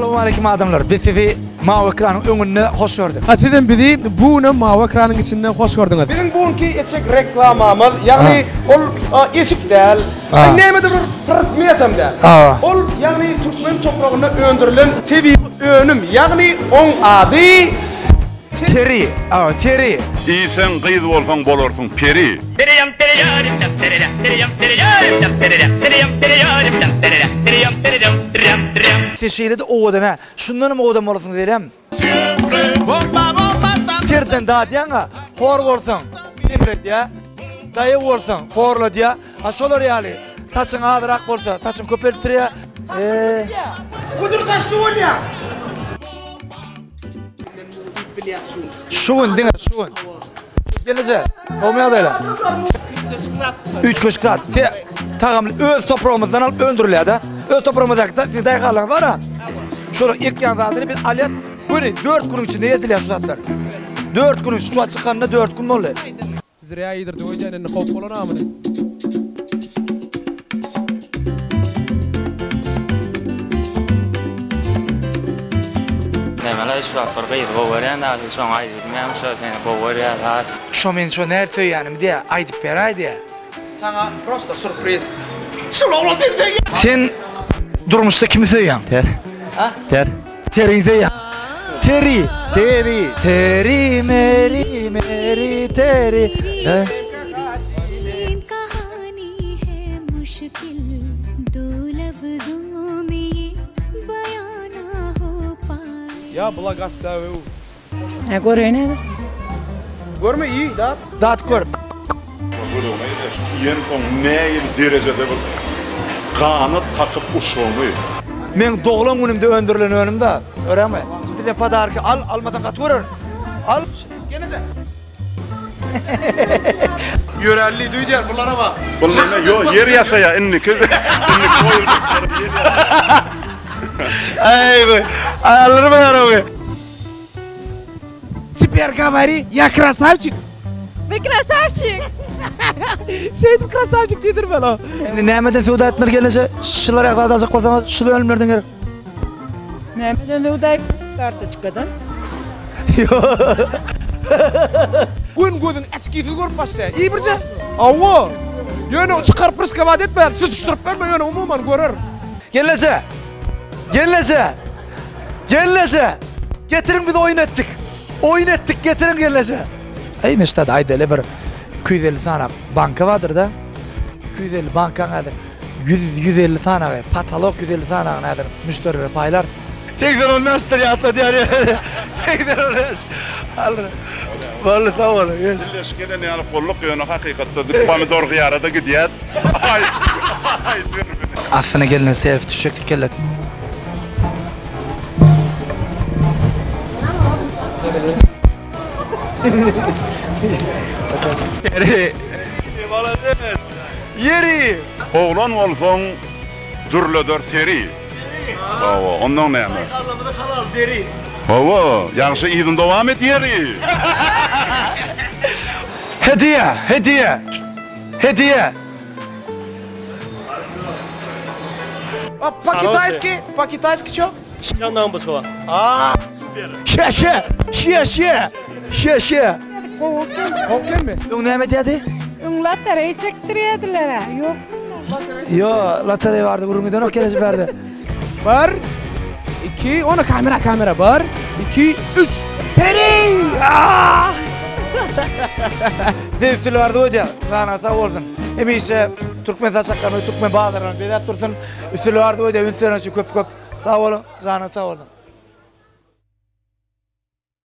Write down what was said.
Assalamu alaykum adamlar. Biz sizi mavi ekranın önüne hoş gördük. Sizin bizi bu mavi ekranın içinden hoş gördünüz. Bizim bugünkü eçek reklamamız, yani ol eşik del, neymedir bir rıkmiyetim del. Ol yani Türkmen toprağında öndürülen TV önüm, yani on adı Teri. Teri. İyisen kıyız olsan bolorsun peri. Teşekkür ederim oğudan ha. Şundan mı oğudan olasın derim. Terden daha diyen ha. Hor olsun. Nefret ya. Dayı olsun. Horla diye. Aşolar yani. Saçın ağdırak olsa. Saçın köpeltir ya. kudur saçlı ol ya. Şuun değil mi? Şuun. Gelecek. Olmaya da öyle. 3 köşkler. Tağımlı öz toprağımızdan alıp öldürülüyor da. Öz toprağımızdaki da siz dayıkarlar var ha. Şöyle ilk yanlarını biz alet böyle 4 gün içinde yediler şu atlar. 4 gün şu çıkanına 4 gün oluyor. Ziraya yedirdi o yüzden kop olan amına. Nemeler şu farkıyız bu veren da şu an aydı bilmem şu tane bu veren ha. Şu men şu nerede yani diye aydıp beraydı ya. Sana prosta sürpriz. Şunu oğlum diyecek ya. Sen durmuşta kimi seviyorsun? Ter. Ha? Ter. Terin seviyorsun. Teri. Teri. Teri meri meri teri. Ya bula gazete o. Görüyor ne? Görme iyi dat. Dat kör. Yen son neyim derecede bir kanat takıp uçuğumu. Men doğulan günümde öndürülen önümde. Öğrenme. Bize padarki al almadan kat görür. Al. Gelecek. Yörelli duydular bunlara bak. Bunlar yok yer yasaya inni kız. İnni koyulduk. Ay be. Alırım ben arabayı. Теперь говори, я красавчик. Вы красавчик. Şeydim krasavчик dedir ben o. Endi nämeden suda etmer gelese şular ayaklarda azık bolsaňyz şu ölümlerden gerek. Nämeden uday kartochkadan. Gün açkıyı görüp başla. İyi birce. Awo. Yönü çıkarıp pırskavaat etme, tutuşturup verme yönü umuman görür. Gelese. Gelese. Gelese. Getirin bir de oyun ettik. Oyun ettik getirin gelese. Ey Mesut ayda ele bir 250 tane banka vardır da. 250 banka nedir? 150 tane patalog 150 tane nedir? Müşteriler paylar. Tekrar onu nasıl atladı yani. Tekrar onu alır. Vallahi tamam. Eskiden yani kolluk yönü hakikatte pomidor gıyarada gidiyor. Ay. Aslına gelene sevip düşecek kellet. Yeri. Yeri. Oğlan olsan dürlödör seri. Baba ondan ne yani? Kallamını halal deri. Baba yarışı idin devam et yeri. Hediye. По-китайски что? Yandan bu çova. Şe. Hokken mi? Ün ne dedi? Ünlatları çektiriyordular ha. Yok. Yo, latari vardı, vurumuydan o keresi verdi. 1, 2, ona kamera. 1, 2, 3. Peri! Devsili vardı o diye, sana sağ olsun. Emişe Türkmen saçaklarını, Türkmen bağlarını, bedat dursun. Üstülü vardı o diye, ünsene şu köp. Sağ olun, sana sağ olun.